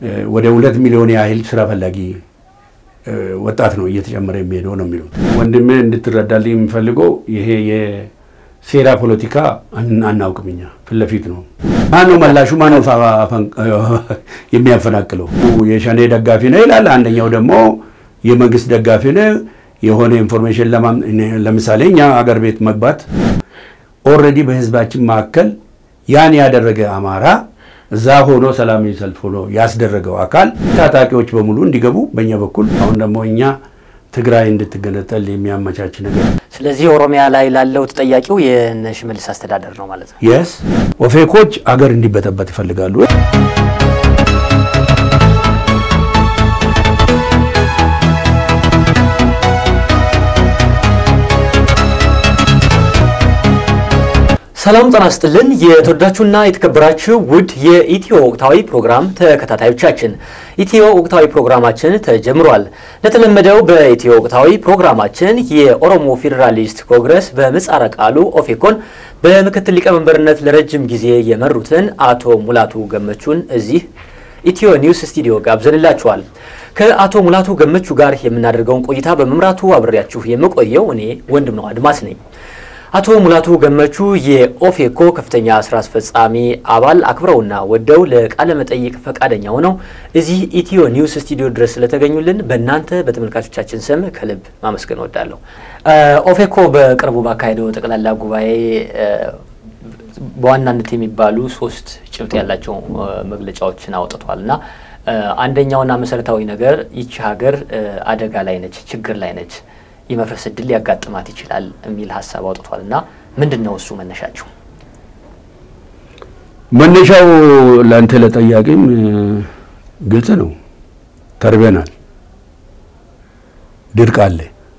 ወደ 2 ሚሊዮን ያህል ስራ ፈላጊ ወጣት ነው እየተጨመረ የሚሄደው ነው የሚሉት። ወንድሜ እንድትረዳልኝ የምፈልገው ይሄ የሴራ ፖለቲካ አናውቅምኛ ፍለፊት ነው። ማነው መላሹ ማነው የሚያፈናቅለው? የሸኔ ደጋፊ ነው ይላል፣ አንደኛው ደግሞ የመንግስት ደጋፊ ነው። የሆነ ኢንፎርሜሽን ለምሳሌ እኛ አገር ቤት መግባት ኦሬዲ በህዝባችን ማከል ያን ያደረገ አማራ እዛ ሆኖ ሰላማዊ ሰልፍ ሆኖ ያስደረገው አካል ታጣቂዎች በሙሉ እንዲገቡ በእኛ በኩል አሁን ደግሞ እኛ ትግራይ እንድትገነጠል የሚያመቻች ነገር። ስለዚህ ኦሮሚያ ላይ ላለው ተጠያቂው የሽመልስ አስተዳደር ነው ማለት ነው። yes ኦፌኮች አገር እንዲበጠበጥ ይፈልጋሉ። ሰላም ጤና ይስጥልን የተወዳችሁና የተከበራችሁ ውድ የኢትዮ ወቅታዊ ፕሮግራም ተከታታዮቻችን፣ ኢትዮ ወቅታዊ ፕሮግራማችን ተጀምሯል። ለተለመደው በኢትዮ ወቅታዊ ፕሮግራማችን የኦሮሞ ፌዴራሊስት ኮንግረስ በምህጻረ ቃሉ ኦፌኮን በምክትል ሊቀመንበርነት ለረጅም ጊዜ የመሩትን አቶ ሙላቱ ገመቹን እዚህ ኢትዮ ኒውስ ስቱዲዮ ጋብዘንላችኋል። ከአቶ ሙላቱ ገመቹ ጋር የምናደርገውን ቆይታ በመምራቱ አብሬያችሁ የምቆየው እኔ ወንድም ነው አድማስ ነኝ። አቶ ሙላቱ ገመቹ የኦፌኮ ከፍተኛ ስራ አስፈጻሚ አባል አክብረውና ወደው ለቃለ መጠይቅ ፈቃደኛ ሆነው እዚህ ኢትዮ ኒውስ ስቱዲዮ ድረስ ስለተገኙልን በእናንተ በተመልካቾቻችን ስም ከልብ ማመስገን እወዳለሁ። ኦፌኮ በቅርቡ ባካሄደው ጠቅላላ ጉባኤ በዋናነት የሚባሉ 3 ጭብጥ ያላቸው መግለጫዎችን አውጥቷልና አንደኛውና መሰረታዊ ነገር ይቺ ሀገር አደጋ ላይ ነች፣ ችግር ላይ ነች፣ የመፍረስ እድል ሊያጋጥማት ይችላል የሚል ሐሳብ አውጥቷልና ምንድነው እሱ መነሻቸው? መነሻው ላንተ ለጠያቂም ግልጽ ነው። ተርበናል፣ ድርቅ አለ፣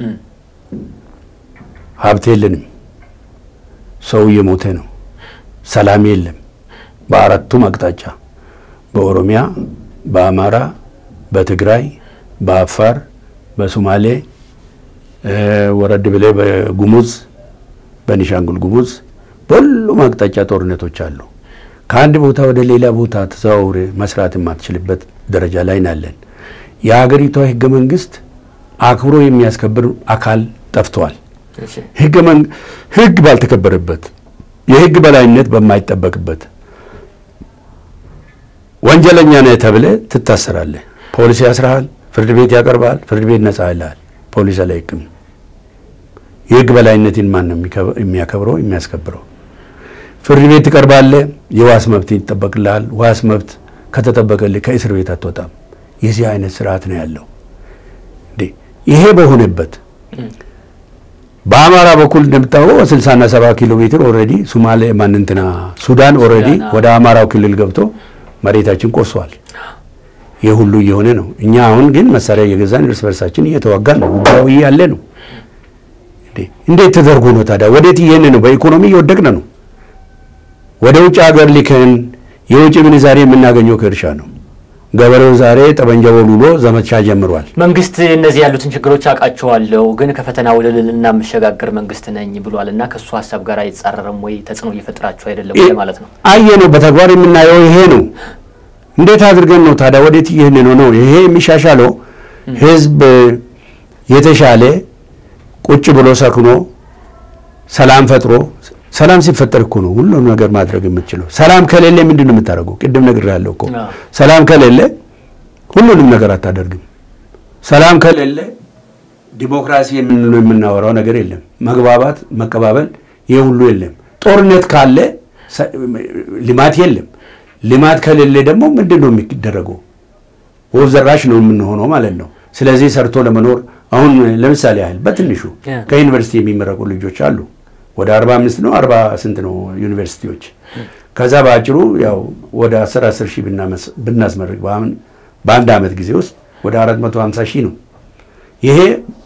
ሀብት የለንም፣ ሰው እየሞተ ነው፣ ሰላም የለም። በአራቱም አቅጣጫ በኦሮሚያ፣ በአማራ፣ በትግራይ፣ በአፋር፣ በሶማሌ ወረድ ብለ በጉሙዝ በኒሻንጉል ጉሙዝ በሁሉም አቅጣጫ ጦርነቶች አሉ። ከአንድ ቦታ ወደ ሌላ ቦታ ተዛውረ መስራት የማትችልበት ደረጃ ላይ ናለን። የሀገሪቷ ህገ መንግስት አክብሮ የሚያስከብር አካል ጠፍቷል። ህግ ባልተከበረበት፣ የህግ በላይነት በማይጠበቅበት ወንጀለኛ ነህ ተብለ ትታሰራለህ። ፖሊስ ያስራል፣ ፍርድ ቤት ያቀርባል፣ ፍርድ ቤት ነፃ ይላል፣ ፖሊስ አላይቅም። የህግ በላይነትን ማን ነው የሚያከብረው የሚያስከብረው? ፍርድ ቤት ትቀርባለህ፣ የዋስ መብት ይጠበቅልሃል። ዋስ መብት ከተጠበቀልህ ከእስር ቤት አትወጣም። የዚህ አይነት ስርዓት ነው ያለው። ይሄ በሆነበት በአማራ በኩል እንደምታውቀው 60 እና 70 ኪሎ ሜትር ኦሬዲ ሶማሌ ማንንትና ሱዳን ኦሬዲ ወደ አማራው ክልል ገብቶ መሬታችን ቆርሷል። የሁሉ የሆነ ነው። እኛ አሁን ግን መሳሪያ እየገዛን እርስ በርሳችን እየተዋጋን ነው። ጉዳዩ ያለ ነው። እንዴት ተደርጎ ነው ታዲያ? ወዴት ይሄን ነው? በኢኮኖሚ እየወደቅን ነው። ወደ ውጭ ሀገር ልከን የውጭ ምንዛሬ የምናገኘው ከእርሻ ነው። ገበሬው ዛሬ ጠበንጃው ወልሎ ዘመቻ ጀምሯል። መንግስት እነዚህ ያሉትን ችግሮች አቃቸዋለሁ ግን ከፈተና ወደ ልልና መሸጋገር መንግስት ነኝ ብሏልና ከሱ ሐሳብ ጋር አይጻረርም ወይ? ተጽዕኖ እየፈጠራችሁ አይደለም ማለት ነው? አየነው፣ በተግባር የምናየው ይሄ ነው። እንዴት አድርገን ነው ታዲያ ወዴት ይሄን ነው? ይሄ የሚሻሻለው ህዝብ የተሻለ ቁጭ ብሎ ሰክኖ ሰላም ፈጥሮ፣ ሰላም ሲፈጠር እኮ ነው ሁሉም ነገር ማድረግ የምትችለው። ሰላም ከሌለ ምንድነው የምታደርገው? ቅድም ነግሬያለሁ እኮ ሰላም ከሌለ ሁሉንም ነገር አታደርግም። ሰላም ከሌለ ዲሞክራሲ የምናወራው ነገር የለም። መግባባት፣ መቀባበል ይሄ ሁሉ የለም። ጦርነት ካለ ልማት የለም። ልማት ከሌለ ደግሞ ምንድነው የሚደረገው? ወፍ ዘራሽ ነው የምንሆነው ማለት ነው። ስለዚህ ሰርቶ ለመኖር አሁን ለምሳሌ ያህል በትንሹ ከዩኒቨርሲቲ የሚመረቁ ልጆች አሉ። ወደ 45 ነው 40 ስንት ነው ዩኒቨርሲቲዎች። ከዛ ባጭሩ ያው ወደ 10 ሺህ ብናስመርቅ በአንድ አመት ጊዜ ውስጥ ወደ 450 ሺህ ነው። ይሄ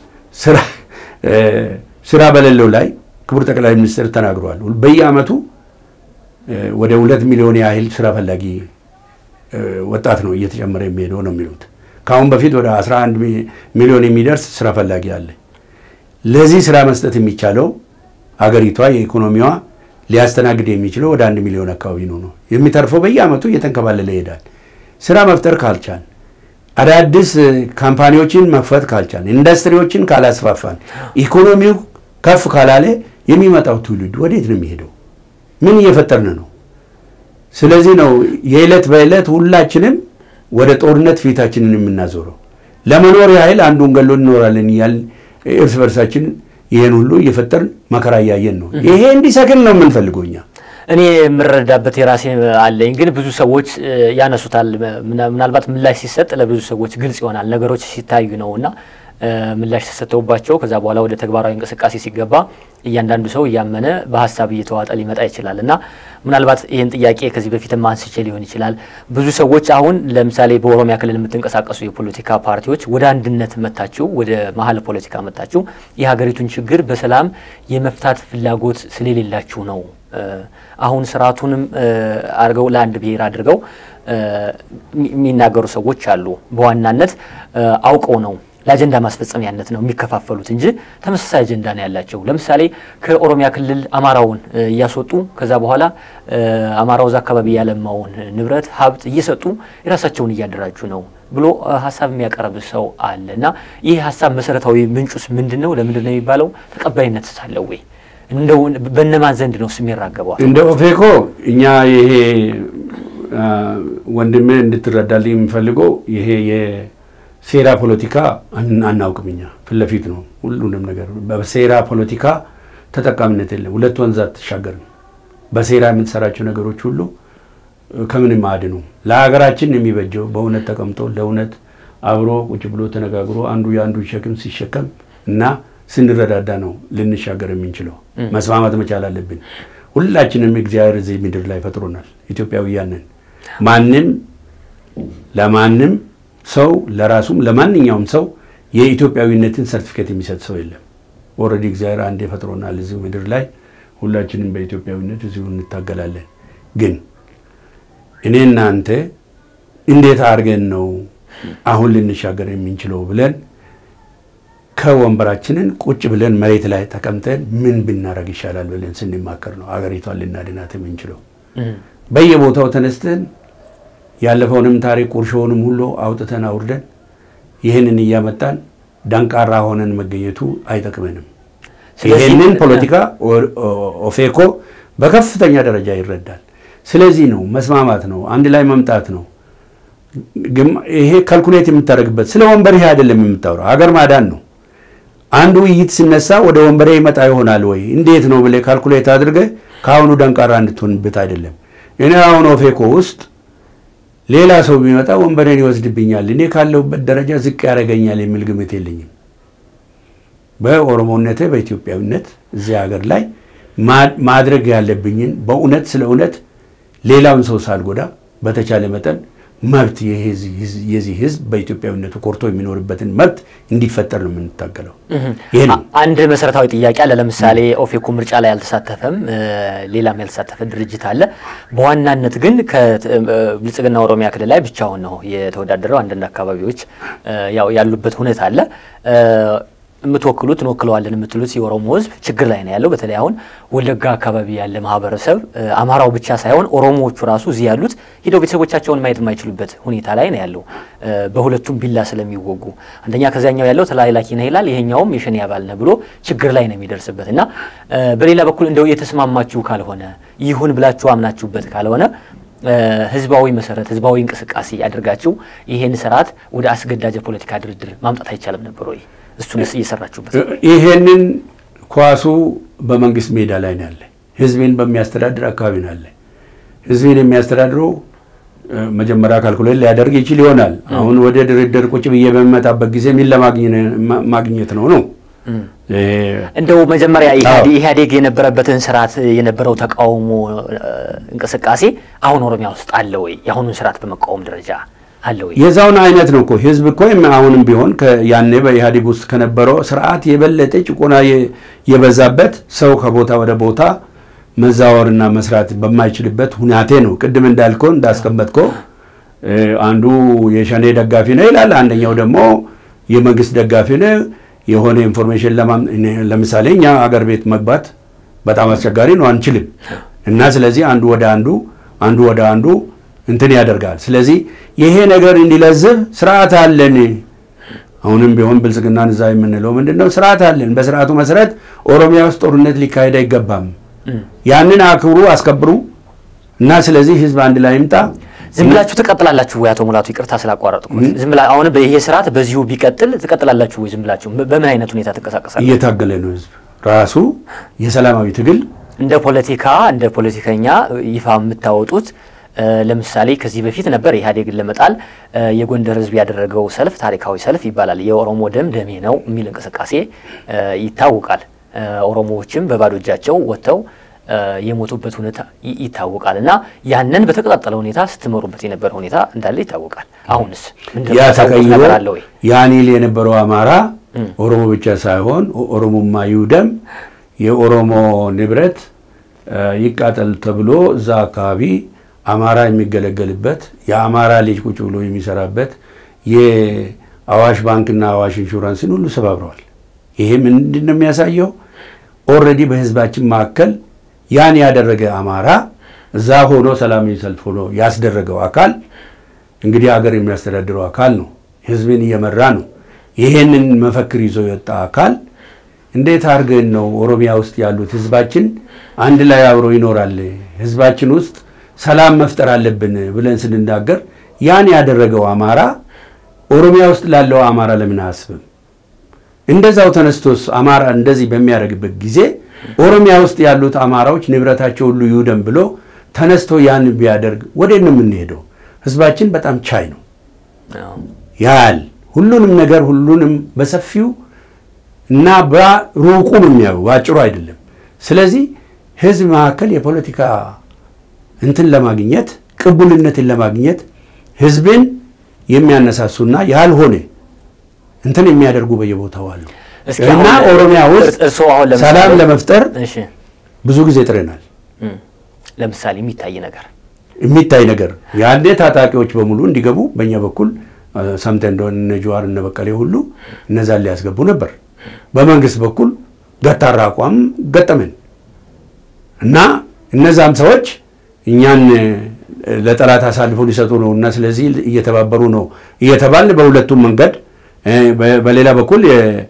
ስራ በሌለው ላይ ክቡር ጠቅላይ ሚኒስትር ተናግሯል። በየአመቱ ወደ 2 ሚሊዮን ያህል ስራ ፈላጊ ወጣት ነው እየተጨመረ የሚሄደው ነው የሚሉት። ካሁን በፊት ወደ 11 ሚሊዮን የሚደርስ ስራ ፈላጊ አለ። ለዚህ ስራ መስጠት የሚቻለው አገሪቷ የኢኮኖሚዋ ሊያስተናግድ የሚችለው ወደ 1 ሚሊዮን አካባቢ ነው። የሚተርፈው በየአመቱ እየተንከባለለ ይሄዳል። ስራ መፍጠር ካልቻል አዳዲስ ካምፓኒዎችን መክፈት ካልቻል ኢንዱስትሪዎችን ካላስፋፋን ኢኮኖሚው ከፍ ካላለ የሚመጣው ትውልድ ወዴት ነው የሚሄደው ምን እየፈጠርን ነው ስለዚህ ነው የዕለት በዕለት ሁላችንም ወደ ጦርነት ፊታችንን የምናዞረው ለመኖር ያህል አንዱን ገሎ እንኖራለን ይያል እርስ በርሳችን ይሄን ሁሉ እየፈጠርን መከራ ያያየን ነው ይሄ እንዲሰክን ነው የምንፈልገውኛ እኔ ምረዳበት የራሴ አለኝ ግን ብዙ ሰዎች ያነሱታል ምናልባት ምላሽ ሲሰጥ ለብዙ ሰዎች ግልጽ ይሆናል ነገሮች ሲታዩ ነውና ምላሽ ተሰጥቶባቸው ከዛ በኋላ ወደ ተግባራዊ እንቅስቃሴ ሲገባ እያንዳንዱ ሰው ያመነ በሐሳብ እየተዋጠ ሊመጣ ይችላልና ምናልባት ይሄን ጥያቄ ከዚህ በፊትም አንስቼ ሊሆን ይችላል ብዙ ሰዎች አሁን ለምሳሌ በኦሮሚያ ክልል የምትንቀሳቀሱ የፖለቲካ ፓርቲዎች ወደ አንድነት መጣችሁ ወደ መሐል ፖለቲካ መጣችሁ የሀገሪቱን ችግር በሰላም የመፍታት ፍላጎት ስለሌላችሁ ነው አሁን ስርዓቱንም አርገው ለአንድ ብሔር አድርገው የሚናገሩ ሰዎች አሉ በዋናነት አውቀው ነው ለአጀንዳ ማስፈጸሚያነት ነው የሚከፋፈሉት እንጂ ተመሳሳይ አጀንዳ ነው ያላቸው ለምሳሌ ከኦሮሚያ ክልል አማራውን ያስወጡ ከዛ በኋላ አማራው አካባቢ ያለማውን ንብረት ሀብት እየሰጡ የራሳቸውን እያደራጁ ነው ብሎ ሐሳብ የሚያቀርብ ሰው አለና ይህ ሐሳብ መሰረታዊ ምንጩስ ምንድነው ለምንድነው የሚባለው ተቀባይነት ሳለው ወይ እንደው በእነማን ዘንድ ነው የሚራገበው እንደ ኦፌኮ እኛ ይሄ ወንድሜ እንድትረዳልኝ የምፈልገው ይሄ የሴራ ፖለቲካ አናውቅምኛ ፍለፊት ነው ሁሉንም ነገር በሴራ ፖለቲካ ተጠቃሚነት የለም ሁለት ወንዝ አትሻገርም በሴራ የምንሰራቸው ነገሮች ሁሉ ከምንም ማዕድኑ ለሀገራችን የሚበጀው በእውነት ተቀምጦ ለእውነት አብሮ ቁጭ ብሎ ተነጋግሮ አንዱ ያንዱ ሸክም ሲሸከም እና ስንረዳዳ ነው ልንሻገር የምንችለው መስማማት መቻል አለብን ሁላችንም እግዚአብሔር እዚህ ምድር ላይ ፈጥሮናል ኢትዮጵያውያን ነን ማንንም ለማንንም ሰው ለራሱም ለማንኛውም ሰው የኢትዮጵያዊነትን ሰርቲፊኬት የሚሰጥ ሰው የለም ኦሬዲ እግዚአብሔር አንዴ ፈጥሮናል እዚህ ምድር ላይ ሁላችንም በኢትዮጵያዊነት እዚሁ እንታገላለን ግን እኔና አንተ እንዴት አርገን ነው አሁን ልንሻገር የምንችለው ብለን ከወንበራችንን ቁጭ ብለን መሬት ላይ ተቀምጠን ምን ብናረግ ይሻላል ብለን ስንማከር ነው አገሪቷን ልናድናት የምንችለው በየቦታው ተነስተን ያለፈውንም ታሪክ ቁርሾውንም ሁሉ አውጥተን አውርደን ይሄንን ያመጣን ዳንቃራ ሆነን መገኘቱ አይጠቅመንም ይሄንን ፖለቲካ ኦፌኮ በከፍተኛ ደረጃ ይረዳል ስለዚህ ነው መስማማት ነው አንድ ላይ መምጣት ነው ይሄ ካልኩሌት የምታረግበት ስለ ወንበር ይሄ አይደለም የምታወራው ሀገር ማዳን ነው አንዱ ይይት ሲነሳ ወደ ወንበሬ ይመጣ ይሆናል ወይ እንዴት ነው ብለ ካልኩሌት አድርገ ካሁኑ ዳንቃራ እንድትሆንበት አይደለም እኔ አሁን ኦፌኮ ውስጥ ሌላ ሰው ቢመጣ ወንበሬን ይወስድብኛል እኔ ካለውበት ደረጃ ዝቅ ያረጋኛል የሚል ግምት የለኝም በኦሮሞነቴ በኢትዮጵያዊነት እዚህ ሀገር ላይ ማድረግ ያለብኝን በእውነት ስለ እውነት ሌላውን ሰው ሳልጎዳ በተቻለ መጠን መብት የዚህ ህዝብ በኢትዮጵያዊነቱ ኮርቶ የሚኖርበትን መብት እንዲፈጠር ነው የምንታገለው ይሄ አንድ መሰረታዊ ጥያቄ አለ ለምሳሌ ኦፌኮ ምርጫ ላይ ያልተሳተፈም ሌላም ያልተሳተፈ ድርጅት አለ በዋናነት ግን ከብልጽግና ኦሮሚያ ክልል ላይ ብቻውን ነው የተወዳደረው አንድ አካባቢዎች ያው ያሉበት ሁኔታ አለ ምትወክሉት እንወክለዋለን የምትሉት የኦሮሞ ህዝብ ችግር ላይ ነው ያለው በተለይ አሁን ወለጋ አካባቢ ያለ ማህበረሰብ አማራው ብቻ ሳይሆን ኦሮሞዎቹ ራሱ እዚህ ያሉት ሄደው ቤተሰቦቻቸውን ማየት የማይችሉበት ሁኔታ ላይ ነው ያለው በሁለቱም ቢላ ስለሚወጉ አንደኛ ከዛኛው ያለው ተላላኪ ነው ይላል ይሄኛውም የሸኔ አባል ነው ብሎ ችግር ላይ ነው የሚደርስበትና በሌላ በኩል እንደው የተስማማችሁ ካልሆነ ይሁን ብላችሁ አምናችሁበት ካልሆነ ህዝባዊ መሰረት ህዝባዊ እንቅስቃሴ ያደርጋችሁ ይሄን ስርዓት ወደ አስገዳጅ ፖለቲካ ድርድር ማምጣት አይቻልም ነበር ወይ እሱንስ እየሰራችሁበት ይሄንን ኳሱ በመንግስት ሜዳ ላይ ነው ያለ ህዝብን በሚያስተዳድር አካባቢ ነው ያለ ህዝብን የሚያስተዳድረው መጀመሪያ ካልኩሌት ሊያደርግ ይችል ይሆናል አሁን ወደ ድርድር ቁጭ ብዬ በመጣበት ጊዜ ምን ለማግኘት ነው እንደው መጀመሪያ ኢህአዴግ የነበረበትን ስርዓት የነበረው ተቃውሞ እንቅስቃሴ አሁን ኦሮሚያ ውስጥ አለ ወይ ያሁኑን ስርዓት በመቃወም ደረጃ አለ ወይ የዛውን አይነት ነው እኮ ህዝብ እኮ አሁንም ቢሆን ያኔ በኢህአዴግ ውስጥ ከነበረው ስርዓት የበለጠ ጭቆና የበዛበት ሰው ከቦታ ወደ ቦታ መዛወርና መስራት በማይችልበት ሁኔታ ነው ቅድም እንዳልከው እንዳስቀመጥከው አንዱ የሸኔ ደጋፊ ነው ይላል አንደኛው ደግሞ የመንግስት ደጋፊ ነው የሆነ ኢንፎርሜሽን ለምሳሌ እኛ አገር ቤት መግባት በጣም አስቸጋሪ ነው አንችልም እና ስለዚህ አንዱ ወደ አንዱ እንትን ያደርጋል። ስለዚህ ይሄ ነገር እንዲለዝብ ስርዓት አለን። አሁንም ቢሆን ብልጽግናን እዛ የምንለው ምንድነው? ስርዓት አለን። በስርዓቱ መሰረት ኦሮሚያ ውስጥ ጦርነት ሊካሄድ አይገባም። ያንን አክብሩ፣ አስከብሩ እና ስለዚህ ህዝብ አንድ ላይ ይምጣ። ዝም ብላችሁ ትቀጥላላችሁ ወይ? አቶ ሙላቱ ይቅርታ ስላቋረጥኩት። ዝም ብላ አሁን በይሄ ስርዓት በዚሁ ቢቀጥል ትቀጥላላችሁ ወይ? ዝም ብላችሁ በምን አይነት ሁኔታ ተንቀሳቀሳላችሁ? እየታገለ ነው ህዝብ ራሱ የሰላማዊ ትግል እንደ ፖለቲከኛ ይፋ የምታወጡት ለምሳሌ ከዚህ በፊት ነበር ኢህአዴግን ለመጣል የጎንደር ህዝብ ያደረገው ሰልፍ ታሪካዊ ሰልፍ ይባላል። የኦሮሞ ደም ደሜ ነው የሚል እንቅስቃሴ ይታወቃል። ኦሮሞዎችም በባዶ እጃቸው ወጥተው የሞቱበት ሁኔታ ይታወቃልና ያንን በተቀጣጠለ ሁኔታ ስትመሩበት የነበረ ሁኔታ እንዳለ ይታወቃል። አሁንስ ያ ተቀይሮ ያኒል የነበረው አማራ ኦሮሞ ብቻ ሳይሆን ኦሮሞማ ይውደም የኦሮሞ ንብረት ይቃጠል ተብሎ እዛ አካባቢ አማራ የሚገለገልበት የአማራ ልጅ ቁጭ ብሎ የሚሰራበት የአዋሽ ባንክና አዋሽ ኢንሹራንስን ሁሉ ሰባብረዋል። ይሄ ምንድነው የሚያሳየው? ኦሬዲ በህዝባችን ማከል ያን ያደረገ አማራ እዛ ሆኖ ሰላማዊ ሰልፍ ሆኖ ያስደረገው አካል እንግዲህ ሀገር የሚያስተዳድረው አካል ነው። ህዝብን እየመራ ነው። ይሄንን መፈክር ይዞ የወጣ አካል እንዴት አድርገን ነው ኦሮሚያ ውስጥ ያሉት ህዝባችን አንድ ላይ አብሮ ይኖራል፣ ህዝባችን ውስጥ ሰላም መፍጠር አለብን ብለን ስንናገር ያን ያደረገው አማራ ኦሮሚያ ውስጥ ላለው አማራ ለምን አያስብም? እንደዛው ተነስቶስ አማራ እንደዚህ በሚያደርግበት ጊዜ ኦሮሚያ ውስጥ ያሉት አማራዎች ንብረታቸው ሁሉ ይውደም ብሎ ተነስቶ ያን ቢያደርግ ወዴት ነው የምንሄደው? ህዝባችን በጣም ቻይ ነው። ያል ሁሉንም ነገር ሁሉንም በሰፊው እና በሩቁ ነው የሚያዩ ባጭሩ አይደለም። ስለዚህ ህዝብ መካከል የፖለቲካ እንትን ለማግኘት ቅቡልነትን ለማግኘት ህዝብን የሚያነሳሱና ያልሆነ እንትን የሚያደርጉ በየቦታው አሉ። እና ኦሮሚያ ውስጥ ሰላም ለመፍጠር ብዙ ጊዜ ጥረናል። ለምሳሌ የሚታይ ነገር ያንዴ ታጣቂዎች በሙሉ እንዲገቡ በእኛ በኩል ሰምተን እንደሆነ ጀዋር እና በቀሌ ሁሉ እነዛን ሊያስገቡ ነበር። በመንግስት በኩል ገታራ አቋም ገጠመን እና እነዛም ሰዎች እኛን ለጠላት አሳልፈው ሊሰጡ ነውና ስለዚህ እየተባበሩ ነው እየተባለ በሁለቱም መንገድ በሌላ በኩል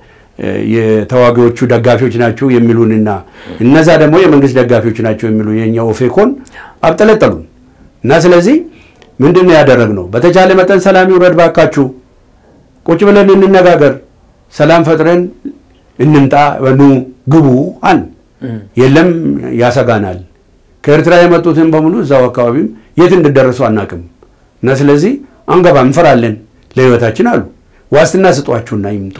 የተዋጊዎቹ ደጋፊዎች ናቸው የሚሉንና እነዛ ደግሞ የመንግስት ደጋፊዎች ናቸው የሚሉ የኛ ኦፌኮን አብጠለጠሉን እና ስለዚህ ምንድነው ያደረግነው? በተቻለ መጠን ሰላም ይውረድ ባካችሁ፣ ቁጭ ብለን እንነጋገር፣ ሰላም ፈጥረን እንምጣ፣ ወኑ ግቡ አን የለም ያሰጋናል። ከኤርትራ የመጡትን በሙሉ እዛው አካባቢም የት እንደደረሱ አናቅም እና ስለዚህ አንገባ እንፈራለን ለህይወታችን አሉ። ዋስትና ስጧቸውና ይምጡ።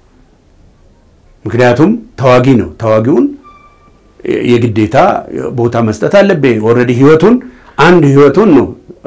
ምክንያቱም ተዋጊ ነው። ተዋጊውን የግዴታ ቦታ መስጠት አለበት። ኦሬዲ ህይወቱን ነው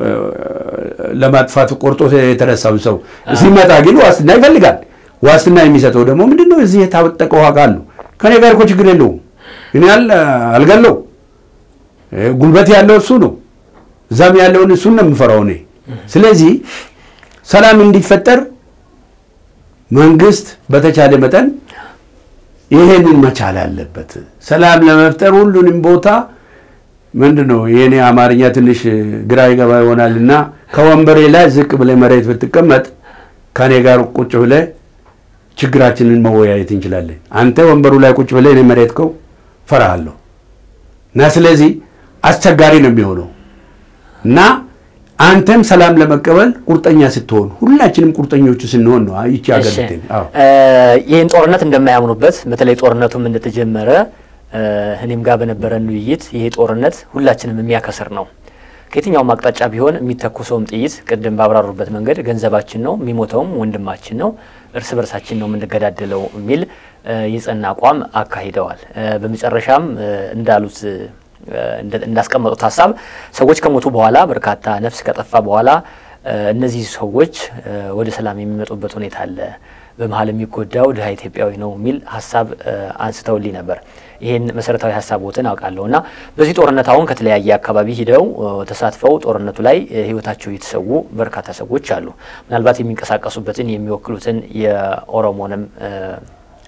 ለማጥፋት ቆርጦ የተነሳው ሰው ሲመጣ ግን ዋስትና ይፈልጋል። ዋስትና የሚሰጠው ደግሞ ምንድነው? እዚህ የታወቀው ዋጋ አለ። ከኔ ጋር እኮ ችግር የለውም እኔ አልገለው ጉልበት ያለው እሱ ነው። እዛም ያለውን እሱ ነው የምፈራው እኔ። ስለዚህ ሰላም እንዲፈጠር መንግስት በተቻለ መጠን ይሄንን መቻል አለበት። ሰላም ለመፍጠር ሁሉንም ቦታ ምንድነው የኔ አማርኛ ትንሽ ግራ ይገባ ይሆናልና ከወንበሬ ላይ ዝቅ ብለህ መሬት ብትቀመጥ ከኔ ጋር ቁጭ ብለህ ችግራችንን መወያየት እንችላለን። አንተ ወንበሩ ላይ ቁጭ ብለህ እኔ መሬትከው ፈራሃለሁ እና ስለዚህ አስቸጋሪ ነው የሚሆነው እና አንተም ሰላም ለመቀበል ቁርጠኛ ስትሆን ሁላችንም ቁርጠኞች ስንሆን ነው ይቺ አገርተን ይሄን ጦርነት እንደማያምኑበት በተለይ ጦርነቱም እንደተጀመረ እኔም ጋር በነበረን ውይይት ይሄ ጦርነት ሁላችንም የሚያከስር ነው። ከየትኛውም አቅጣጫ ቢሆን የሚተኮሰውም ጥይት ቅድም ባብራሩበት መንገድ ገንዘባችን ነው፣ የሚሞተውም ወንድማችን ነው፣ እርስ በርሳችን ነው የምንገዳደለው የሚል የጸና አቋም አካሂደዋል። በመጨረሻም እንዳሉት እንዳስቀመጡት ሐሳብ ሰዎች ከሞቱ በኋላ በርካታ ነፍስ ከጠፋ በኋላ እነዚህ ሰዎች ወደ ሰላም የሚመጡበት ሁኔታ አለ፣ በመሃል የሚጎዳው ድሃ ኢትዮጵያዊ ነው የሚል ሐሳብ አንስተውልኝ ነበር። ይሄን መሰረታዊ ሐሳቦትን አውቃለሁና በዚህ ጦርነት አሁን ከተለያየ አካባቢ ሄደው ተሳትፈው ጦርነቱ ላይ ህይወታቸው የተሰዉ በርካታ ሰዎች አሉ። ምናልባት የሚንቀሳቀሱበትን የሚወክሉትን የኦሮሞንም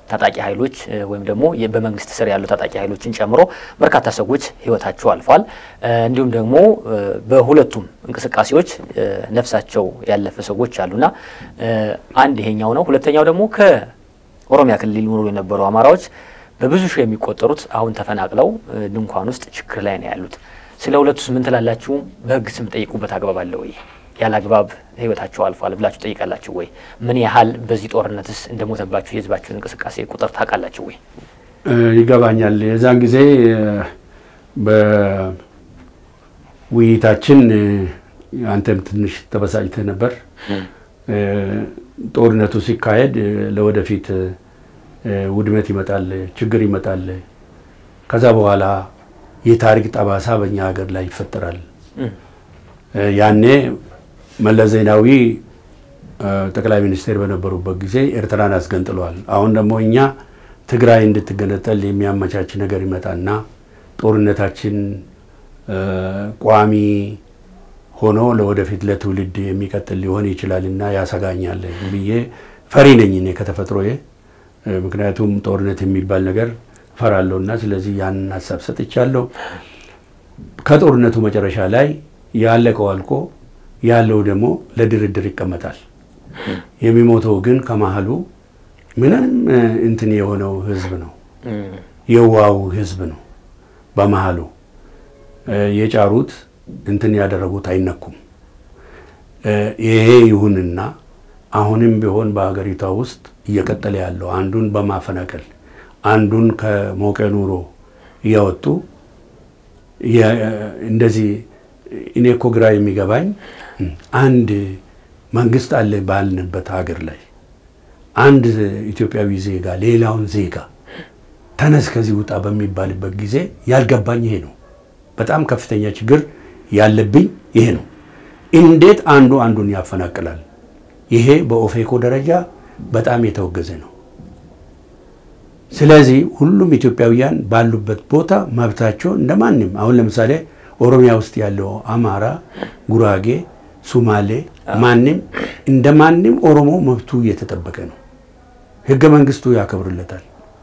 ታጣቂ ኃይሎች ወይም ደግሞ በመንግስት ስር ያሉ ታጣቂ ኃይሎችን ጨምሮ በርካታ ሰዎች ህይወታቸው አልፏል። እንዲሁም ደግሞ በሁለቱም እንቅስቃሴዎች ነፍሳቸው ያለፈ ሰዎች አሉና አንድ ይሄኛው ነው። ሁለተኛው ደግሞ ከኦሮሚያ ክልል ሊኖሩ የነበሩ አማራዎች በብዙ ሺህ የሚቆጠሩት አሁን ተፈናቅለው ድንኳን ውስጥ ችግር ላይ ነው ያሉት። ስለ ሁለቱስ ምን ትላላችሁ? በህግ ስም ጠይቁበት አግባብ አለ ወይ? ያለ አግባብ ህይወታቸው አልፏል ብላችሁ ጠይቃላችሁ ወይ? ምን ያህል በዚህ ጦርነትስ እንደሞተባችሁ የህዝባችሁን እንቅስቃሴ ቁጥር ታውቃላችሁ ወይ? ይገባኛል። የዛን ጊዜ በውይይታችን አንተም ትንሽ ተበሳጭተህ ነበር። ጦርነቱ ሲካሄድ ለወደፊት ውድመት ይመጣል፣ ችግር ይመጣል፣ ከዛ በኋላ የታሪክ ጠባሳ በእኛ ሀገር ላይ ይፈጠራል። ያኔ መለስ ዜናዊ ጠቅላይ ሚኒስትር በነበሩበት ጊዜ ኤርትራን አስገንጥለዋል። አሁን ደግሞ እኛ ትግራይ እንድትገነጠል የሚያመቻች ነገር ይመጣና ጦርነታችን ቋሚ ሆኖ ለወደፊት ለትውልድ የሚቀጥል ሊሆን ይችላልና ያሰጋኛል ብዬ ፈሪ ነኝ እኔ ከተፈጥሮዬ። ምክንያቱም ጦርነት የሚባል ነገር ፈራለሁና ስለዚህ ያን ሐሳብ ሰጥቻለሁ። ከጦርነቱ መጨረሻ ላይ ያለቀው አልቆ ያለው ደግሞ ለድርድር ይቀመጣል። የሚሞተው ግን ከመሃሉ ምንም እንትን የሆነው ህዝብ ነው፣ የዋው ህዝብ ነው። በመሃሉ የጫሩት እንትን ያደረጉት አይነኩም። ይሄ ይሁንና አሁንም ቢሆን በአገሪቷ ውስጥ እየቀጠለ ያለው አንዱን በማፈናቀል አንዱን ከሞቀ ኑሮ እያወጡ እንደዚህ እኔ እኮ ግራ የሚገባኝ አንድ መንግስት አለ ባልንበት ሀገር ላይ አንድ ኢትዮጵያዊ ዜጋ ሌላውን ዜጋ ተነስ ከዚህ ውጣ በሚባልበት ጊዜ ያልገባኝ ይሄ ነው። በጣም ከፍተኛ ችግር ያለብኝ ይሄ ነው። እንዴት አንዱ አንዱን ያፈናቅላል? ይሄ በኦፌኮ ደረጃ በጣም የተወገዘ ነው። ስለዚህ ሁሉም ኢትዮጵያውያን ባሉበት ቦታ መብታቸው እንደማንም አሁን ለምሳሌ ኦሮሚያ ውስጥ ያለው አማራ፣ ጉራጌ፣ ሶማሌ ማንም እንደማንም ኦሮሞ መብቱ እየተጠበቀ ነው። ህገ መንግስቱ ያከብርለታል።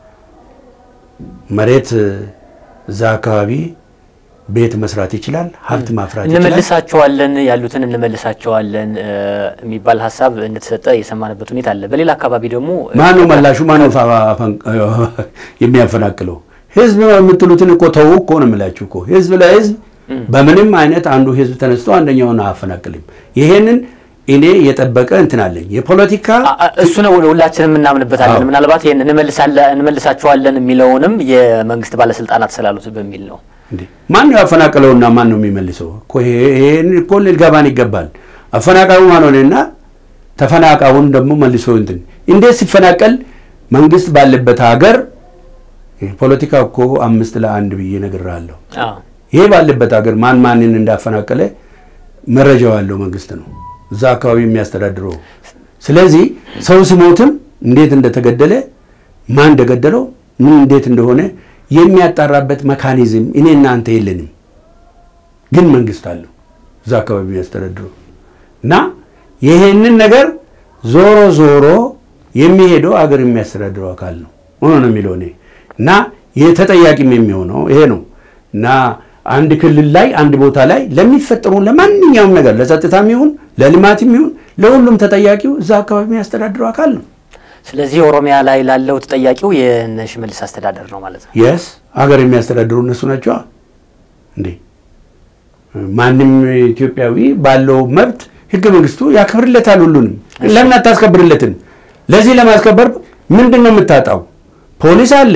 መሬት እዛ አካባቢ ቤት መስራት ይችላል፣ ሀብት ማፍራት ይችላል። እንመልሳቸዋለን ያሉትን እንመልሳቸዋለን የሚባል ሐሳብ እንደተሰጠ የሰማንበት ሁኔታ አለ። በሌላ አካባቢ ደግሞ ማን ነው መላሹ? ማን ነው የሚያፈናቅለው? ህዝብ የምትሉትን እኮ ተው እኮ ነው የምላችሁ እኮ። ህዝብ ለህዝብ በምንም አይነት አንዱ ህዝብ ተነስቶ አንደኛውን አፈናቅልም። ይሄንን እኔ የጠበቀ እንትን አለኝ የፖለቲካ እሱ ነው ሁላችንም እናምንበታለን። ምናልባት ይሄን እንመልሳቸዋለን የሚለውንም የመንግስት ባለስልጣናት ስላሉት በሚል ነው። እንዴ ማን ነው ያፈናቀለውና ማን ነው የሚመልሰው? እኮ ይሄን እኮ ልጋባን ይገባል። አፈናቃዩ ማን ሆነና ተፈናቃዩን ደግሞ መልሶ እንዴት ሲፈናቀል መንግስት ባለበት ሀገር ፖለቲካ እኮ 5-1 ብዬ ነግራለሁ። ይሄ ባለበት ሀገር ማን ማንን እንዳፈናቀለ መረጃው ያለው መንግስት ነው እዛ አካባቢ የሚያስተዳድረው። ስለዚህ ሰው ሲሞትም እንዴት እንደተገደለ ማን እንደገደለው ምን እንዴት እንደሆነ የሚያጣራበት መካኒዝም እኔ እናንተ የለንም፣ ግን መንግስት አለው እዛ አካባቢ የሚያስተዳድረው እና ይሄንን ነገር ዞሮ ዞሮ የሚሄደው አገር የሚያስተዳድረው አካል ነው ሆኖ ነው የሚለው እኔ እና የተጠያቂም የሚሆነው ይሄ ነው እና አንድ ክልል ላይ አንድ ቦታ ላይ ለሚፈጠሩ ለማንኛውም ነገር ለጸጥታም ይሁን ለልማትም ይሁን ለሁሉም ተጠያቂው እዛ አካባቢ የሚያስተዳድረው አካል ነው። ስለዚህ ኦሮሚያ ላይ ላለው ተጠያቂው የሽመልስ አስተዳደር ነው ማለት ነው። yes ሀገር የሚያስተዳድሩ እነሱ ናቸው እንዴ። ማንም ኢትዮጵያዊ ባለው መብት ህገ መንግስቱ ያከብርለታል ሁሉንም። ለምን አታስከብርለትን? ለዚህ ለማስከበር ምንድነው የምታጣው? ፖሊስ አለ።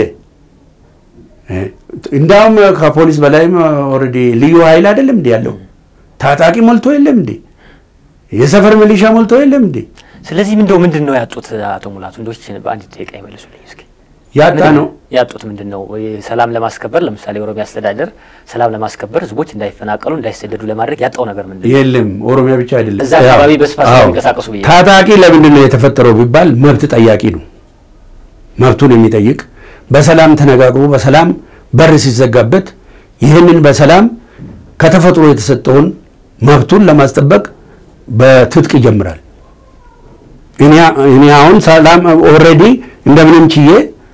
እንዳውም ከፖሊስ በላይም ኦሬዲ ልዩ ኃይል አይደለም እንዴ ያለው? ታጣቂ ሞልቶ የለም እንዴ? የሰፈር ሚሊሻ ሞልቶ የለም እንዴ? ስለዚህ ምንድነው ያጡት? አቶ ሙላቱ እንደውች በአንድ ደቂቃ ይመልሱልኝ እስኪ። ያጡት ምንድነው? ሰላም ለማስከበር ለምሳሌ ኦሮሚያ አስተዳደር ሰላም ለማስከበር ህዝቦች እንዳይፈናቀሉ እንዳይሰደዱ ለማድረግ ያጣው ነገር ምንድነው? የለም ኦሮሚያ ብቻ አይደለም። እዛ አካባቢ በስፋት የሚንቀሳቀሱ ብዬ ታጣቂ ለምንድነው የተፈጠረው ቢባል መብት ጠያቂ ነው። መብቱን የሚጠይቅ በሰላም ተነጋግሮ በሰላም በር ሲዘጋበት ይሄንን በሰላም ከተፈጥሮ የተሰጠውን መብቱን ለማስጠበቅ በትጥቅ ይጀምራል። እኔ አሁን ሰላም ኦሬዲ እንደምንም ችዬ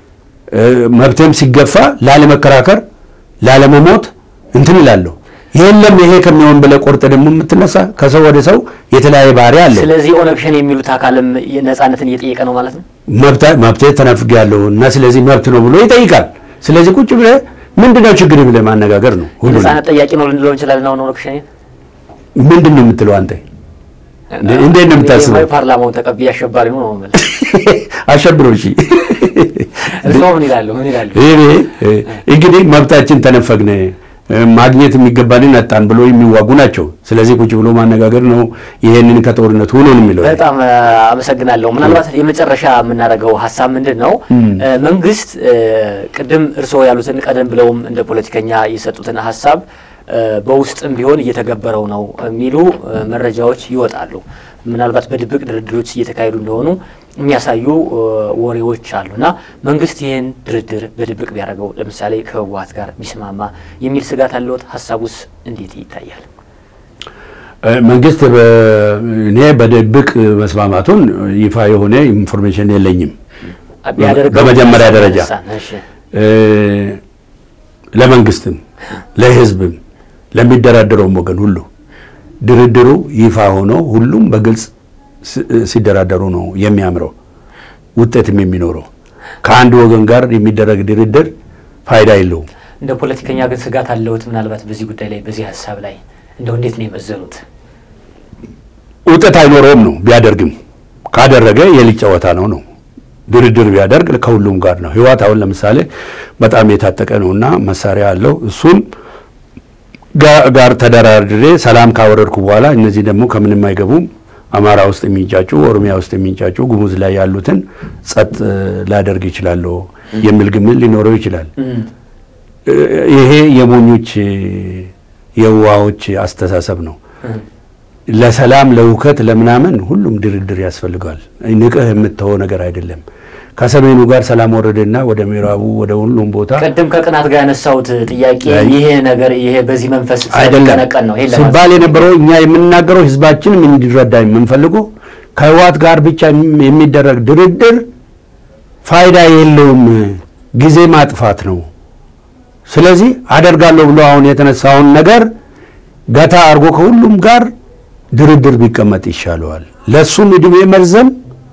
መብቴም ሲገፋ ላለመከራከር ላለመሞት እንትን ይላለሁ የለም ይሄ ከሚሆን ብለ ቆርጠ ደግሞ የምትነሳ ከሰው ወደ ሰው የተለያየ ባህሪ አለ ስለዚህ ኦነግሽን የሚሉት አካልም ነፃነትን እየጠየቀ ነው ማለት ነው መብቴ ተነፍጋለሁ እና ስለዚህ መብት ነው ብሎ ይጠይቃል ስለዚህ ቁጭ ብለ ምንድነው ችግር ብለ ማነጋገር ነው ሁሉ ነፃነት ጠያቂ ነው ልንለው እንችላለን ነው ኦነግሽን ምንድነው የምትለው አንተ እንዴ ነው የምታስበው ፓርላማው ተቀብያ አሸባሪ ነው ማለት አሸብሮ እሺ እርሶ ምን ይላሉ እንግዲህ መብታችን ተነፈግነ ማግኘት የሚገባንን አጣን ብሎ የሚዋጉ ናቸው ስለዚህ ቁጭ ብሎ ማነጋገር ነው ይሄንን ከጦርነት ሆኖ ነው የሚለው በጣም አመሰግናለሁ ምናልባት የመጨረሻ የምናደርገው ሐሳብ ምንድነው መንግስት ቅድም እርሶ ያሉትን ቀደም ብለውም እንደ ፖለቲከኛ የሰጡትን ሐሳብ በውስጥም ቢሆን እየተገበረው ነው የሚሉ መረጃዎች ይወጣሉ ምናልባት በድብቅ ድርድሮች እየተካሄዱ እንደሆኑ የሚያሳዩ ወሬዎች አሉና መንግስት ይሄን ድርድር በድብቅ ቢያደርገው ለምሳሌ ከህወሓት ጋር ቢስማማ የሚል ስጋት አለዎት ሐሳቡስ እንዴት ይታያል መንግስት እኔ በድብቅ መስማማቱን ይፋ የሆነ ኢንፎርሜሽን የለኝም በመጀመሪያ ደረጃ ለመንግስትም ለህዝብም ለሚደራደረው ወገን ሁሉ ድርድሩ ይፋ ሆኖ ሁሉም በግልጽ ሲደራደሩ ነው የሚያምረው ውጤትም የሚኖረው ከአንድ ወገን ጋር የሚደረግ ድርድር ፋይዳ የለውም እንደ ፖለቲከኛ ግን ስጋት አለዎት ምናልባት በዚህ ጉዳይ ላይ በዚህ ሐሳብ ላይ እንደው እንዴት ነው የመዘኑት ውጤት አይኖርም ነው ቢያደርግም ካደረገ የልጅ ጨዋታ ነው ድርድር ቢያደርግ ከሁሉም ጋር ነው ህወሓት አሁን ለምሳሌ በጣም የታጠቀ ነውና መሳሪያ አለው እሱን ጋር ተደራድሬ ሰላም ካወረድኩ በኋላ እነዚህ ደግሞ ከምንም አይገቡም አማራ ውስጥ የሚንጫጩ ኦሮሚያ ውስጥ የሚንጫጩ ጉሙዝ ላይ ያሉትን ጸጥ ላደርግ ይችላል የሚል ግምት ሊኖረው ይችላል ይሄ የሞኞች የዋዎች አስተሳሰብ ነው ለሰላም ለውከት ለምናምን ሁሉም ድርድር ያስፈልጋል ንቀህ የምትተው ነገር አይደለም ከሰሜኑ ጋር ሰላም ወረደና ወደ ምዕራቡ ወደ ሁሉም ቦታ ቀደም ከቅናት ጋር ያነሳውት ጥያቄ ይሄ ነገር ይሄ በዚህ መንፈስ ስለተነቀን ነው ይሄ ሲባል የነበረው እኛ የምንናገረው ህዝባችን ምን እንዲረዳ የምንፈልገው ከህወሓት ጋር ብቻ የሚደረግ ድርድር ፋይዳ የለውም ጊዜ ማጥፋት ነው ስለዚህ አደርጋለሁ ብሎ አሁን የተነሳውን ነገር ገታ አርጎ ከሁሉም ጋር ድርድር ቢቀመጥ ይሻላል ለሱም እድሜ መርዘም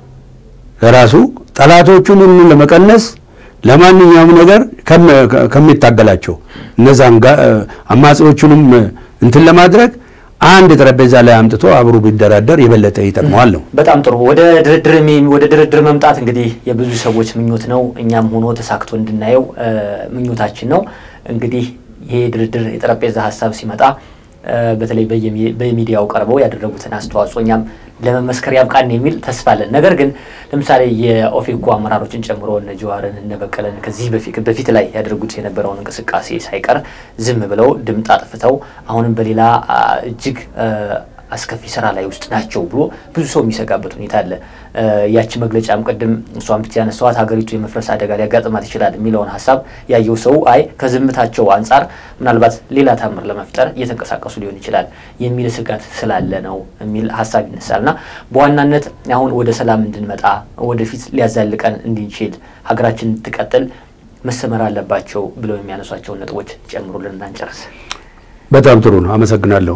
ለራሱ ጠላቶቹን ሁሉ ለመቀነስ ለማንኛውም ነገር ከሚታገላቸው እነዛን አማጽዮቹንም እንትን ለማድረግ አንድ ጠረጴዛ ላይ አምጥቶ አብሮ ቢደራደር የበለጠ ይጠቅማል ነው በጣም ጥሩ ወደ ድርድር መምጣት እንግዲህ የብዙ ሰዎች ምኞት ነው እኛም ሆኖ ተሳክቶ እንድናየው ምኞታችን ነው እንግዲህ ይሄ ድርድር የጠረጴዛ ሐሳብ ሲመጣ በተለይ በሚዲያው ቀርበው ያደረጉትን አስተዋጽኦኛም ለመመስከር ያብቃን የሚል ተስፋ አለን ነገር ግን ለምሳሌ የኦፌኮ አመራሮችን ጨምሮ እነ ጀዋርን እነ በቀለን ከዚህ በፊት ላይ ያደረጉት የነበረውን እንቅስቃሴ ሳይቀር ዝም ብለው ድምጣ አጥፍተው አሁንም በሌላ እጅግ አስከፊ ስራ ላይ ውስጥ ናቸው ብሎ ብዙ ሰው የሚሰጋበት ሁኔታ አለ ያቺ መግለጫም ቀደም እሷም ብቻነሳዋት ሀገሪቱ የመፍረስ አደጋ ሊያጋጥማት ይችላል የሚለውን ሐሳብ ያየው ሰው አይ ከዝምታቸው አንፃር ምናልባት ሌላ ታምር ለመፍጠር እየተንቀሳቀሱ ሊሆን ይችላል የሚል ስጋት ስላለ ነው የሚል ሐሳብ ይነሳልና በዋናነት አሁን ወደ ሰላም እንድንመጣ ወደፊት ሊያዛልቀን እንዲንችል ሀገራችን ትቀጥል መሰመር አለባቸው ብለው የሚያነሷቸው ነጥቦች ጨምሩልን እንጨርስ በጣም ጥሩ ነው አመሰግናለሁ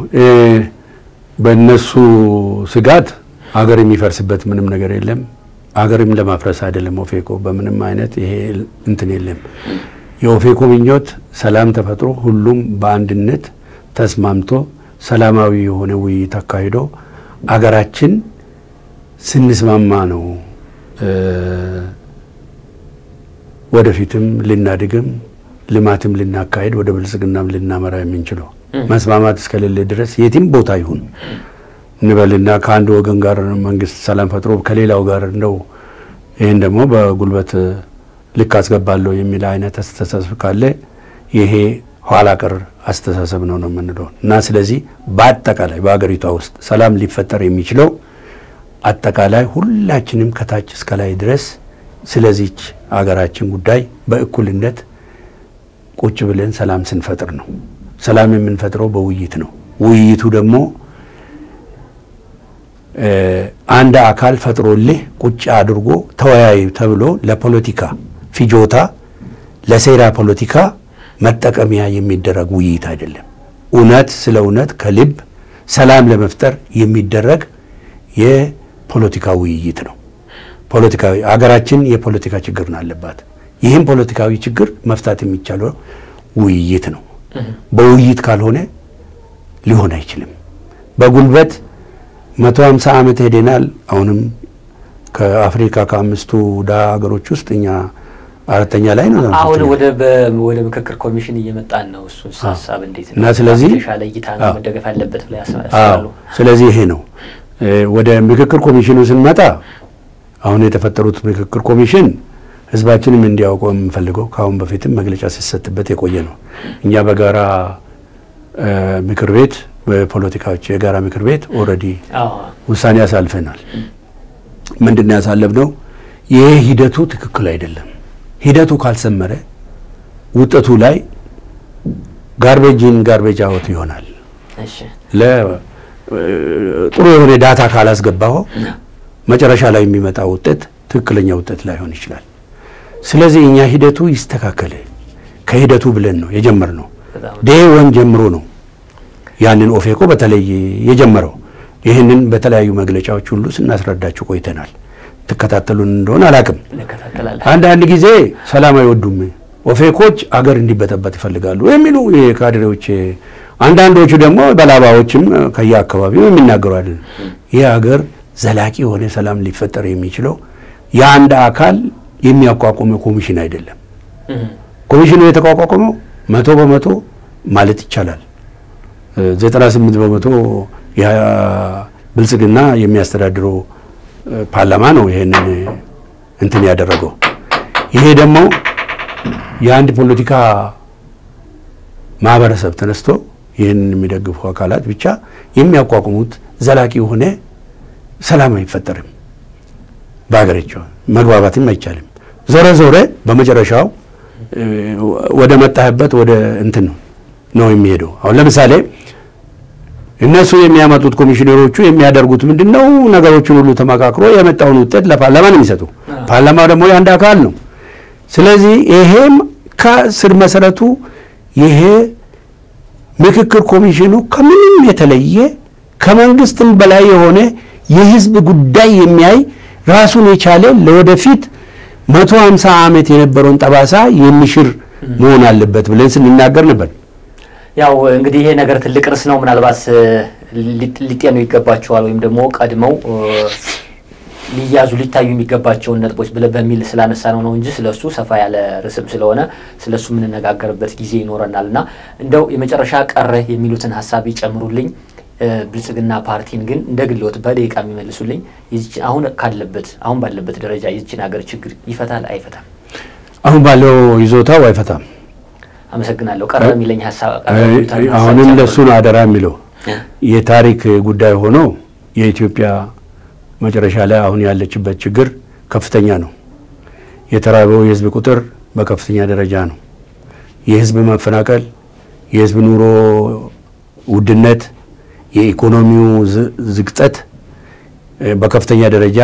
በእነሱ ስጋት ሀገር የሚፈርስበት ምንም ነገር የለም ሀገርም ለማፍረስ አይደለም ኦፌኮ በምንም አይነት ይሄ እንትን የለም የኦፌኮ ምኞት ሰላም ተፈጥሮ ሁሉም በአንድነት ተስማምቶ ሰላማዊ የሆነ ውይይት አካሂዶ ሀገራችን ስንስማማ ነው ወደፊትም ልናድግም ልማትም ልናካሄድ ወደ ብልጽግናም ልናመራ የምንችለው መስማማት እስከሌለ ድረስ የትም ቦታ ይሁን እንበልና ከአንድ ወገን ጋር መንግስት ሰላም ፈጥሮ ከሌላው ጋር ነው ይሄን ደግሞ በጉልበት ልክ አስገባለሁ የሚል አይነት አስተሳሰብ ካለ ይሄ ኋላ ቀር አስተሳሰብ ነው የምንለው እና ስለዚህ በአጠቃላይ በአገሪቷ ውስጥ ሰላም ሊፈጠር የሚችለው አጠቃላይ ሁላችንም ከታች እስከ ላይ ድረስ ስለዚህ አገራችን ጉዳይ በእኩልነት ቁጭ ብለን ሰላም ስንፈጥር ነው ሰላም የምንፈጥረው በውይይት ነው ውይይቱ ደግሞ አንድ አካል ፈጥሮልህ ቁጭ አድርጎ ተወያይ ተብሎ ለፖለቲካ ፍጆታ ለሴራ ፖለቲካ መጠቀሚያ የሚደረግ ውይይት አይደለም። እውነት ስለ እውነት ከልብ ሰላም ለመፍጠር የሚደረግ የፖለቲካ ውይይት ነው። ፖለቲካዊ አገራችን የፖለቲካ ችግር አለባት። ይህም ፖለቲካዊ ችግር መፍታት የሚቻለው ውይይት ነው። በውይይት ካልሆነ ሊሆን አይችልም። በጉልበት 150 ዓመት ሄደናል። አሁንም ከአፍሪካ ከአምስቱ ሀገሮች ውስጥ እኛ አራተኛ ላይ ነው። አሁን ወደ ምክክር ኮሚሽን እየመጣን ነው። እሱ ሐሳብ እንዴት ነው? እና ስለዚህ የተሻለ እይታ ነው መደገፍ አለበት ብለው ያስባሉ። ስለዚህ ይሄ ነው ወደ ምክክር ኮሚሽኑ ስንመጣ አሁን የተፈጠሩት ምክክር ኮሚሽን ህዝባችንም እንዲያውቀው የምንፈልገው ካሁን በፊትም መግለጫ ሲሰጥበት የቆየ ነው። እኛ በጋራ ምክር ቤት በፖለቲካዎች የጋራ ምክር ቤት ኦሬዲ ውሳኔ ያሳልፈናል። ምንድነው ያሳለፍነው? ይሄ ሂደቱ ትክክል አይደለም። ሂደቱ ካልሰመረ ውጤቱ ላይ ጋርቤጅ አውት ይሆናል። እሺ ጥሩ የሆነ ዳታ ካላስገባው መጨረሻ ላይ የሚመጣው ውጤት ትክክለኛ ውጤት ላይሆን ይችላል። ስለዚህ እኛ ሂደቱ ይስተካከለ ከሂደቱ ብለን ነው የጀመርነው። ዴይ1 ጀምሮ ነው ያንን ኦፌኮ በተለይ የጀመረው። ይሄንን በተለያዩ መግለጫዎች ሁሉ ስናስረዳችሁ ቆይተናል። ተከታተሉን እንደሆነ አላቅም። አንዳንድ ጊዜ ሰላም አይወዱም፣ ኦፌኮች አገር እንዲበጠበጥ ይፈልጋሉ የሚሉ የካድሬዎች፣ አንዳንዶቹ ደግሞ በላባዎችም ከየአካባቢው የሚናገሩ አይደል። ይህ አገር ዘላቂ የሆነ ሰላም ሊፈጠር የሚችለው የአንድ አካል የሚያቋቁመው ኮሚሽን አይደለም። ኮሚሽኑ የተቋቋመው 100% ማለት ይቻላል 98% ብልጽግና የሚያስተዳድረው ፓርላማ ነው ይሄንን እንትን ያደረገው። ይሄ ደግሞ የአንድ ፖለቲካ ማህበረሰብ ተነስቶ ይሄንን የሚደግፉ አካላት ብቻ የሚያቋቁሙት ዘላቂ የሆነ ሰላም አይፈጠርም። በአገራቸው መግባባትም አይቻልም። ዞረ በመጨረሻው ወደ መጣህበት ወደ እንትን ነው የሚሄደው። አሁን ለምሳሌ እነሱ የሚያመጡት ኮሚሽነሮቹ የሚያደርጉት ምንድነው? ነገሮችን ሁሉ ተመካክሮ የመጣውን ውጤት ለፓርላማ ነው የሚሰጡ። ፓርላማው ደግሞ የአንድ አካል ነው። ስለዚህ ይሄም ከስር መሰረቱ ይሄ ምክክር ኮሚሽኑ ከምንም የተለየ ከመንግስትም በላይ የሆነ የህዝብ ጉዳይ የሚያይ ራሱን የቻለ ለወደፊት 150 ዓመት የነበረውን ጠባሳ የሚሽር መሆን አለበት ብለን ስንናገር ነበር። ያው እንግዲህ ይሄ ነገር ትልቅ ርዕስ ነው። ምናልባት ሊጤኑ ይገባቸዋል ወይም ደግሞ ቀድመው ሊያዙ ሊታዩ የሚገባቸውን ነጥቦች በሚል ስላነሳ ነው እንጂ ስለሱ ሰፋ ያለ ርዕስም ስለሆነ ስለሱ ምን ነጋገርበት ጊዜ ይኖረናልና እንደው የመጨረሻ ቀረ የሚሉትን ሐሳብ ይጨምሩልኝ። ብልጽግና ፓርቲን ግን እንደግልዎት በደቂቃ የሚመልሱልኝ አሁን ባለበት ደረጃ የዚችን ሀገር ችግር ይፈታል አይፈታም? አሁን ባለው ይዞታው አይፈታም። አመሰግናለሁ። ቀረ የሚለኝ ሐሳብ አሁንም ለሱ ነው አደራ የሚለው የታሪክ ጉዳይ ሆኖ የኢትዮጵያ መጨረሻ ላይ አሁን ያለችበት ችግር ከፍተኛ ነው። የተራበው የህዝብ ቁጥር በከፍተኛ ደረጃ ነው። የህዝብ መፈናቀል፣ የህዝብ ኑሮ ውድነት፣ የኢኮኖሚው ዝቅጠት በከፍተኛ ደረጃ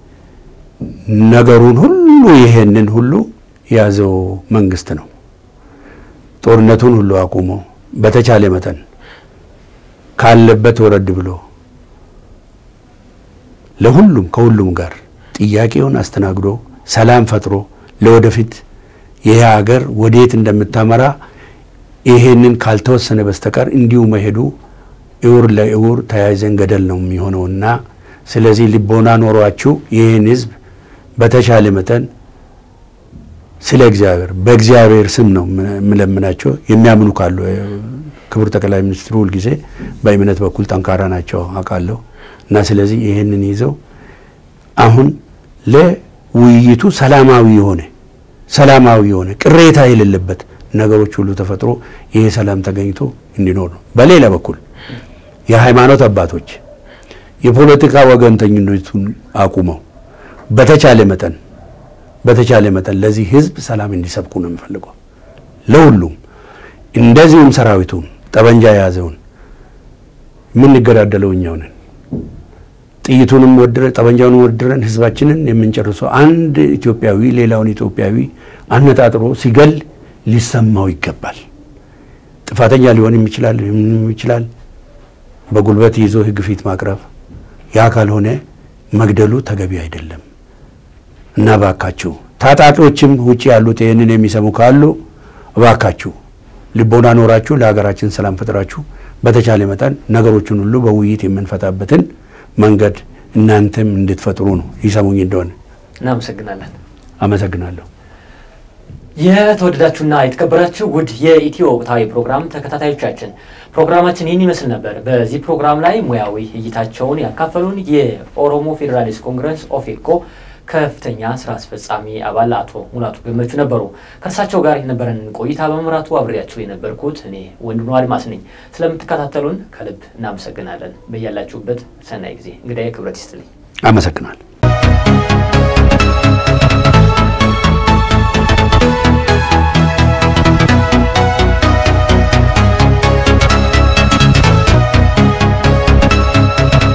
ነገሩን ሁሉ ይሄንን ሁሉ ያዘው መንግስት ነው። ጦርነቱን ሁሉ አቁሞ በተቻለ መጠን ካለበት ወረድ ብሎ ከሁሉም ጋር ጥያቄውን አስተናግዶ ሰላም ፈጥሮ ለወደፊት ይሄ ሀገር ወዴት እንደምታመራ ይሄንን ካልተወሰነ በስተቀር እንዲሁ መሄዱ እውር ለእውር ተያይዘን ገደል ነው የሚሆነውና ስለዚህ ልቦና ኖሯችሁ ይሄን ህዝብ በተቻለ መጠን ስለ እግዚአብሔር በእግዚአብሔር ስም ነው ምለምናቸው የሚያምኑ ካሉ ክቡር ጠቅላይ ሚኒስትሩ ሁሉ ጊዜ በእምነት በኩል ጠንካራ ናቸው አቃለው እና ስለዚህ ይሄንን ይዘው አሁን ለውይይቱ ሰላማዊ የሆነ ቅሬታ የሌለበት ነገሮች ሁሉ ተፈጥሮ ይሄ ሰላም ተገኝቶ እንዲኖር ነው። በሌላ በኩል የሃይማኖት አባቶች የፖለቲካ ወገንተኝነቱን አቁመው በተቻለ መጠን ለዚህ ህዝብ ሰላም እንዲሰብኩ ነው የምፈልገው ለሁሉም። እንደዚሁም ሰራዊቱን ጠበንጃ ያዘውን ምን ይገዳደለው እኛው ነን። ጥይቱንም ጠበንጃውን ወድረን ህዝባችንን የምንጨርሰው አንድ ኢትዮጵያዊ ሌላውን ኢትዮጵያዊ አነጣጥሮ ሲገል ሊሰማው ይገባል። ጥፋተኛ ሊሆን ይችላል በጉልበት ይዞ ህግ ፊት ማቅረብ ያ ካልሆነ መግደሉ ተገቢ አይደለም እና ባካችሁ ታጣቂዎችም ውጪ ያሉት ይሄንን የሚሰሙ ካሉ ባካችሁ ልቦና ኖራችሁ ለሀገራችን ሰላም ፈጥራችሁ በተቻለ መጠን ነገሮችን ሁሉ በውይይት የምንፈታበትን መንገድ እናንተም እንድትፈጥሩ ነው ይሰሙኝ እንደሆነ እናመሰግናለን። አመሰግናለሁ። የተወደዳችሁና የተከበራችሁ ውድ የኢትዮ ወቅታዊ ፕሮግራም ተከታታዮቻችን ፕሮግራማችን ይህን ይመስል ነበር። በዚህ ፕሮግራም ላይ ሙያዊ እይታቸውን ያካፈሉን የኦሮሞ ፌዴራሊስት ኮንግረስ ኦፌኮ ከፍተኛ ስራ አስፈጻሚ አባል አቶ ሙላቱ ገመቹ ነበሩ። ከእርሳቸው ጋር የነበረን ቆይታ በመምራቱ አብሬያችሁ የነበርኩት እኔ ወንድሙ አድማስ ነኝ። ስለምትከታተሉን ከልብ እናመሰግናለን። በያላችሁበት ሰናይ ጊዜ። እንግዲህ ክብረት ይስጥልኝ። አመሰግናለሁ።